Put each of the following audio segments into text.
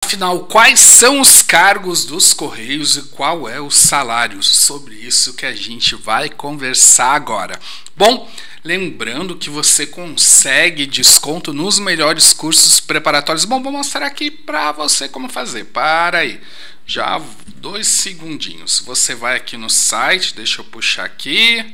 Afinal, quais são os cargos dos Correios e qual é o salário? Sobre isso que a gente vai conversar agora. Bom, lembrando que você consegue desconto nos melhores cursos preparatórios. Bom, vou mostrar aqui para você como fazer. Para aí, já 2 segundinhos. Você vai aqui no site, deixa eu puxar aqui.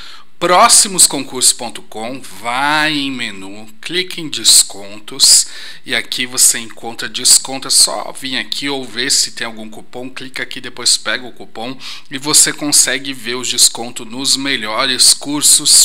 Próximosconcursos.com, vai em menu, clique em descontos e aqui você encontra desconto. É só vir aqui ou ver se tem algum cupom, clica aqui, depois pega o cupom e você consegue ver os descontos nos melhores cursos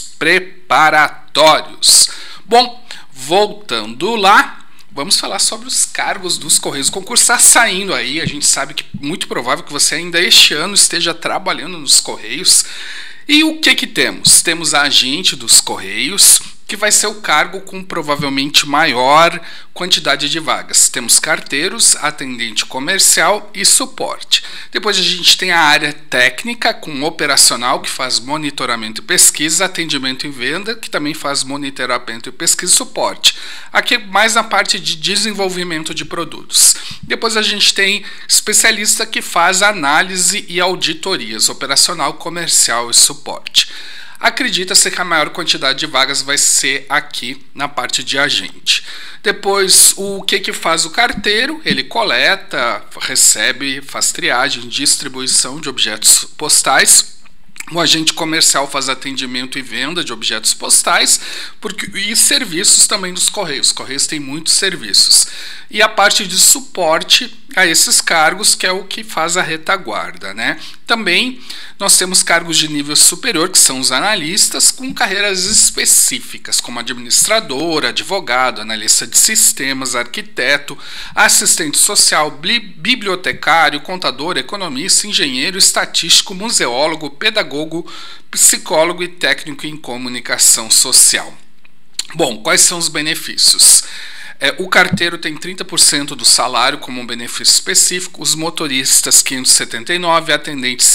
preparatórios. Bom, voltando lá, vamos falar sobre os cargos dos Correios. O concurso está saindo aí, a gente sabe que é muito provável que você ainda este ano esteja trabalhando nos Correios. E o que temos? Temos a agente dos Correios, que vai ser o cargo com provavelmente maior quantidade de vagas. Temos carteiros, atendente comercial e suporte. Depois a gente tem a área técnica com operacional, que faz monitoramento e pesquisa, atendimento e venda, que também faz monitoramento e pesquisa e suporte. Aqui mais na parte de desenvolvimento de produtos. Depois a gente tem especialista que faz análise e auditorias, operacional, comercial e suporte. Acredita-se que a maior quantidade de vagas vai ser aqui na parte de agente. Depois, o que faz o carteiro? Ele coleta, recebe, faz triagem, distribuição de objetos postais. O agente comercial faz atendimento e venda de objetos postais e serviços também dos Correios. Os Correios têm muitos serviços. E a parte de suporte a esses cargos, que é o que faz a retaguarda, né? Também nós temos cargos de nível superior, que são os analistas, com carreiras específicas, como administrador, advogado, analista de sistemas, arquiteto, assistente social, bibliotecário, contador, economista, engenheiro, estatístico, museólogo, pedagogo, psicólogo e técnico em comunicação social. Bom, quais são os benefícios? O carteiro tem 30% do salário como um benefício específico, os motoristas 579, atendentes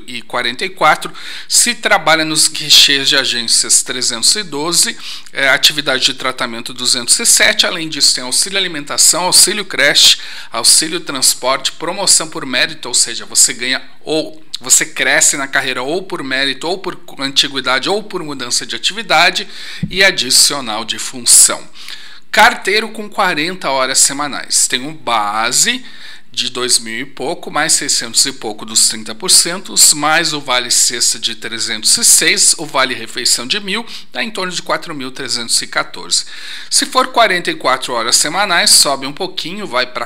144, se trabalha nos guichês de agências 312, atividade de tratamento 207, além disso tem auxílio alimentação, auxílio creche, auxílio transporte, promoção por mérito, ou seja, você ganha ou você cresce na carreira ou por mérito, ou por antiguidade, ou por mudança de atividade e adicional de função. Carteiro com 40 horas semanais. Tem um base de 2.000 e pouco, mais 600 e pouco dos 30%, mais o vale cesta de 306, o vale refeição de 1.000, dá em torno de 4.314. Se for 44 horas semanais, sobe um pouquinho, vai para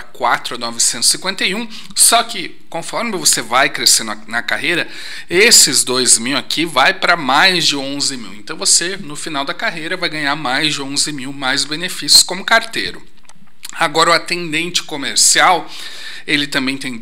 4.951, só que conforme você vai crescendo na carreira, esses 2.000 aqui vai para mais de 11.000. Então você, no final da carreira, vai ganhar mais de 11.000, mais benefícios como carteiro. Agora o atendente comercial, ele também tem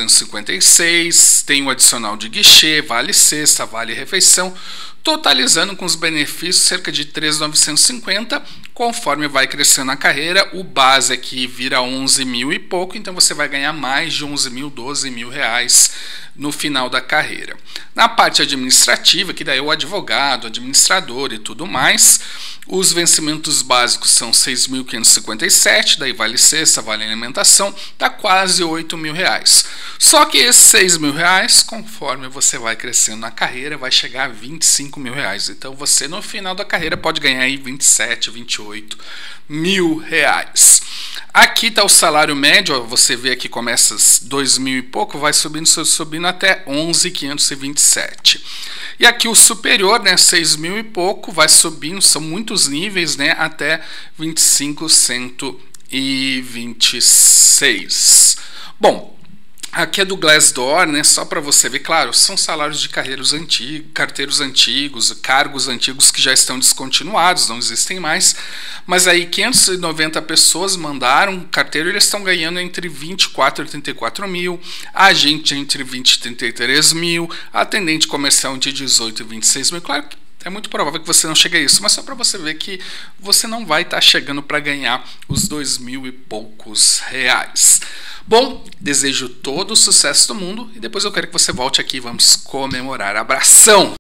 2.256, tem o adicional de guichê, vale cesta, vale refeição, totalizando com os benefícios cerca de 3.950, conforme vai crescendo na carreira, o base aqui vira 11.000 e pouco, então você vai ganhar mais de 11.000, 12.000 reais no final da carreira. Na parte administrativa, que daí é o advogado, administrador e tudo mais, os vencimentos básicos são 6.557, daí vale cesta, vale alimentação, dá quase 8.000 reais. Só que esses 6.000 reais, conforme você vai crescendo na carreira, vai chegar a 25.000 reais. Então você no final da carreira pode ganhar aí 27, 28 mil reais. Aqui está o salário médio, ó, você vê aqui começa 2.000 e pouco, vai subindo até 11.527. E aqui o superior, né, 6.000 e pouco, vai subindo, são muitos níveis, né, até 25.126. Bom, aqui é do Glassdoor, né? Só para você ver, claro, são salários de carteiros antigos, cargos antigos que já estão descontinuados, não existem mais. Mas aí 590 pessoas mandaram carteiro, eles estão ganhando entre 24 e 34 mil, agente entre 20 e 33 mil, atendente comercial entre 18 e 26 mil. Claro que é muito provável que você não chegue a isso, mas só para você ver que você não vai estar chegando para ganhar os 2.000 e poucos reais. Bom, desejo todo o sucesso do mundo e depois eu quero que você volte aqui e vamos comemorar. Abração!